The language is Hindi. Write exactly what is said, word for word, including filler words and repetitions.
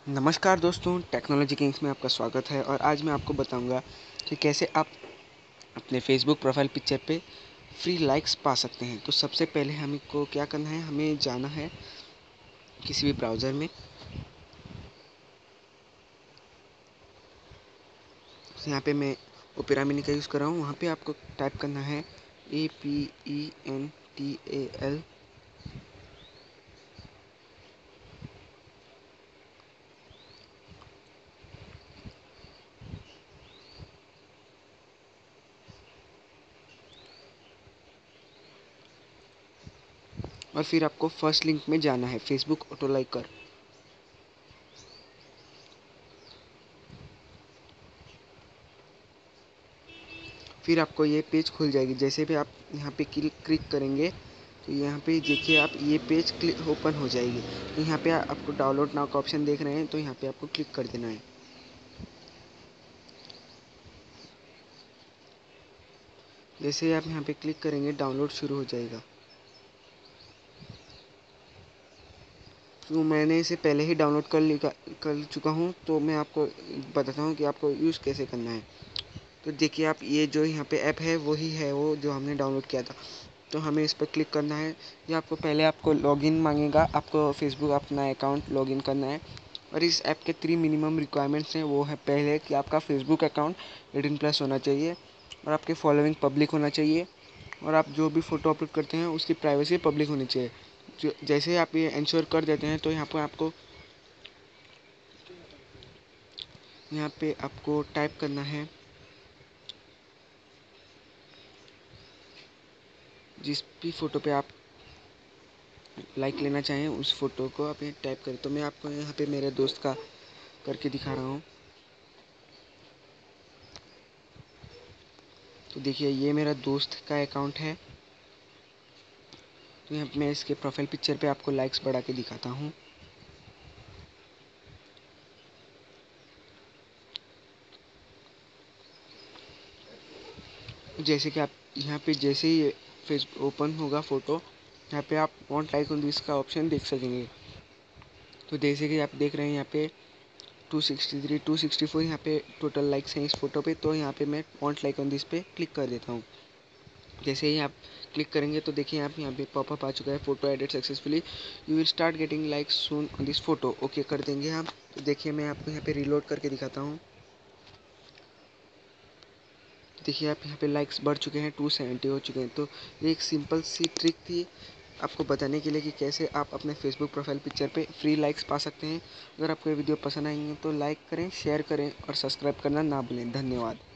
नमस्कार दोस्तों, टेक्नोलॉजी किंग्स में आपका स्वागत है। और आज मैं आपको बताऊंगा कि कैसे आप अपने फेसबुक प्रोफाइल पिक्चर पे फ्री लाइक्स पा सकते हैं। तो सबसे पहले हमको क्या करना है, हमें जाना है किसी भी ब्राउज़र में। तो यहाँ पे मैं ओपेरा मिनी का यूज़ कर रहा हूँ। वहाँ पे आपको टाइप करना है A P E N T A L. और फिर आपको फर्स्ट लिंक में जाना है, फेसबुक ऑटो लाइकर। फिर आपको ये पेज खुल जाएगी। जैसे भी आप यहाँ पे क्लिक करेंगे तो यहाँ पे देखिए आप ये पेज क्लिक ओपन हो जाएगी। तो यहाँ पे आपको डाउनलोड नाउ का ऑप्शन देख रहे हैं, तो यहाँ पे आपको क्लिक कर देना है। जैसे ही आप यहाँ पे क्लिक करेंगे डाउनलोड शुरू हो जाएगा। तो मैंने इसे पहले ही डाउनलोड कर लिया कर चुका हूँ, तो मैं आपको बताता हूँ कि आपको यूज़ कैसे करना है। तो देखिए आप, ये जो यहाँ पे ऐप है वही है वो जो हमने डाउनलोड किया था। तो हमें इस पर क्लिक करना है। ये आपको पहले आपको लॉगिन मांगेगा, आपको फेसबुक अपना अकाउंट लॉगिन करना है। और इस ऐप के थ्री मिनिमम रिक्वायरमेंट्स हैं। वो है पहले कि आपका फेसबुक अकाउंट एटीन प्लस होना चाहिए, और आपके फॉलोइंग पब्लिक होना चाहिए, और आप जो भी फ़ोटो अपलोड करते हैं उसकी प्राइवेसी पब्लिक होनी चाहिए। जो जैसे ही आप ये इंश्योर कर देते हैं तो यहाँ पर आपको यहाँ पे आपको टाइप करना है, जिस भी फ़ोटो पे आप लाइक लेना चाहें उस फ़ोटो को आप यहाँ टाइप करें। तो मैं आपको यहाँ पे मेरे दोस्त का करके दिखा रहा हूँ। तो देखिए ये मेरा दोस्त का अकाउंट है। तो यहाँ मैं इसके प्रोफाइल पिक्चर पे आपको लाइक्स बढ़ा के दिखाता हूँ। जैसे कि आप यहाँ पे जैसे ही फेस ओपन होगा फ़ोटो, यहाँ पे आप वांट लाइक ऑन दिस का ऑप्शन देख सकेंगे। तो जैसे कि आप देख रहे हैं यहाँ पे two sixty three two sixty four यहाँ पे टोटल लाइक्स हैं इस फ़ोटो पे। तो यहाँ पे मैं वांट लाइक ऑन दिस पे क्लिक कर देता हूँ। जैसे ही आप क्लिक करेंगे तो देखिए आप यहाँ पे पॉपअप आ चुका है, photo edit successfully, you will start getting likes soon on this photo. Okay कर देंगे हम। तो देखिए मैं आपको यहाँ पे रीलोड करके दिखाता हूँ। देखिए आप यहाँ पे लाइक्स बढ़ चुके हैं, टू सेवेंटी हो चुके हैं। तो ये एक सिंपल सी ट्रिक थी आपको बताने के लिए कि कैसे आप अपने फेसबुक प्रोफाइल पिक्चर पे फ्री लाइक्स पा सकते हैं। अगर आपको ये वीडियो पसंद आएंगे तो लाइक करें, शेयर करें और सब्सक्राइब करना ना भूलें। धन्यवाद।